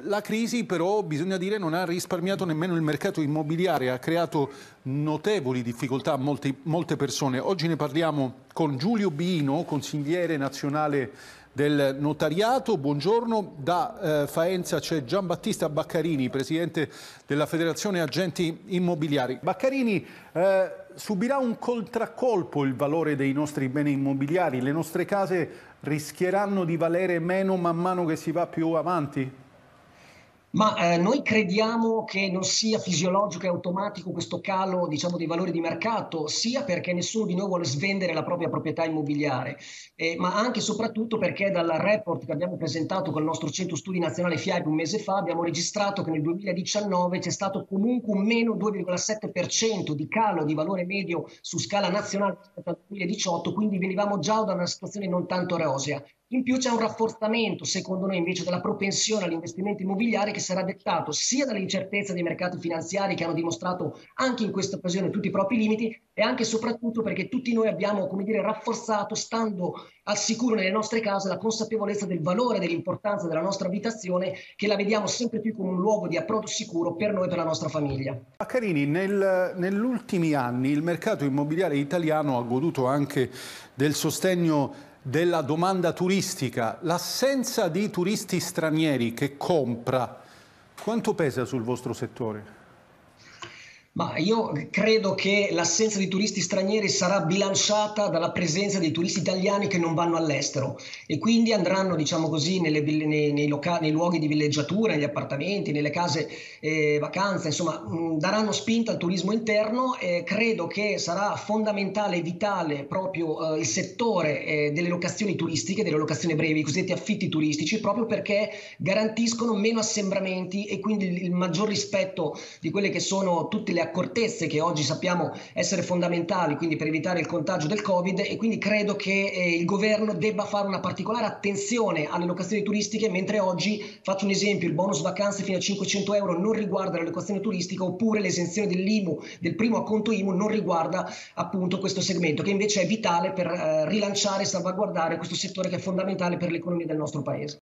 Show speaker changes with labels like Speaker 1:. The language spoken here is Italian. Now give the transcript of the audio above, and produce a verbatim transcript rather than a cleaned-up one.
Speaker 1: la crisi però, bisogna dire, non ha risparmiato nemmeno il mercato immobiliare, ha creato notevoli difficoltà a molti, molte persone. Oggi ne parliamo con Giulio Biino, consigliere nazionale del notariato. Buongiorno. Da eh, Faenza c'è Giambattista Baccarini, presidente della Federazione Agenti Immobiliari. Baccarini, eh, subirà un contraccolpo il valore dei nostri beni immobiliari? Le nostre case rischieranno di valere meno man mano che si va più avanti?
Speaker 2: Ma eh, noi crediamo che non sia fisiologico e automatico questo calo, diciamo, dei valori di mercato, sia perché nessuno di noi vuole svendere la propria proprietà immobiliare, eh, ma anche e soprattutto perché dal report che abbiamo presentato con il nostro centro studi nazionale F I A B un mese fa abbiamo registrato che nel duemiladiciannove c'è stato comunque un meno due virgola sette per cento di calo di valore medio su scala nazionale rispetto al duemiladiciotto, quindi venivamo già da una situazione non tanto rosea. In più c'è un rafforzamento, secondo noi, invece della propensione all'investimento immobiliare che sarà dettato sia dall'incertezza dei mercati finanziari che hanno dimostrato anche in questa occasione tutti i propri limiti e anche e soprattutto perché tutti noi abbiamo, come dire, rafforzato, stando al sicuro nelle nostre case, la consapevolezza del valore e dell'importanza della nostra abitazione, che la vediamo sempre più come un luogo di approdo sicuro per noi e per la nostra famiglia.
Speaker 1: Baccarini, nel, negli ultimi anni il mercato immobiliare italiano ha goduto anche del sostegno della domanda turistica. L'assenza di turisti stranieri che compra, quanto pesa sul vostro settore?
Speaker 2: Ma io credo che l'assenza di turisti stranieri sarà bilanciata dalla presenza dei turisti italiani che non vanno all'estero e quindi andranno, diciamo così, nelle, nei, nei, locali, nei luoghi di villeggiatura, negli appartamenti, nelle case eh, vacanza, insomma, mh, daranno spinta al turismo interno e credo che sarà fondamentale e vitale proprio eh, il settore eh, delle locazioni turistiche, delle locazioni brevi, i cosiddetti affitti turistici, proprio perché garantiscono meno assembramenti e quindi il, il maggior rispetto di quelle che sono tutte le accortezze che oggi sappiamo essere fondamentali, quindi per evitare il contagio del Covid, e quindi credo che eh, il governo debba fare una particolare attenzione alle locazioni turistiche, mentre oggi, faccio un esempio, il bonus vacanze fino a cinquecento euro non riguarda la locazione turistica, oppure l'esenzione dell'I M U, del primo acconto I M U, non riguarda appunto questo segmento, che invece è vitale per eh, rilanciare e salvaguardare questo settore che è fondamentale per l'economia del nostro Paese.